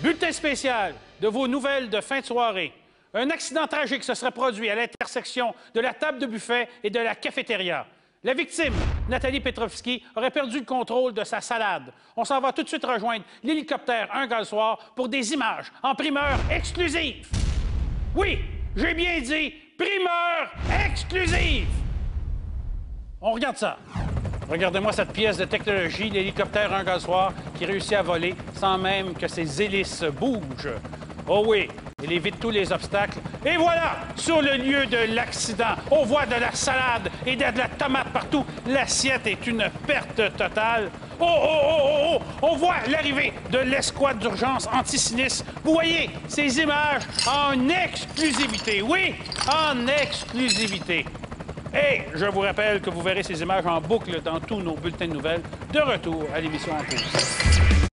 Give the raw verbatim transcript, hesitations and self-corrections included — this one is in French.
Bulletin spécial de vos nouvelles de fin de soirée. Un accident tragique se serait produit à l'intersection de la table de buffet et de la cafétéria. La victime, Nathalie Petrovski, aurait perdu le contrôle de sa salade. On s'en va tout de suite rejoindre l'hélicoptère Un gars le soir pour des images en primeur exclusive. Oui, j'ai bien dit primeur exclusive. On regarde ça. Regardez-moi cette pièce de technologie, l'hélicoptère Un gars le soir qui réussit à voler sans même que ses hélices bougent. Oh oui, il évite tous les obstacles. Et voilà, sur le lieu de l'accident, on voit de la salade et de la tomate partout. L'assiette est une perte totale. Oh, oh, oh, oh, oh! On voit l'arrivée de l'escouade d'urgence anti-sinistre. Vous voyez ces images en exclusivité. Oui, en exclusivité. Et je vous rappelle que vous verrez ces images en boucle dans tous nos bulletins de nouvelles. De retour à l'émission En Pause.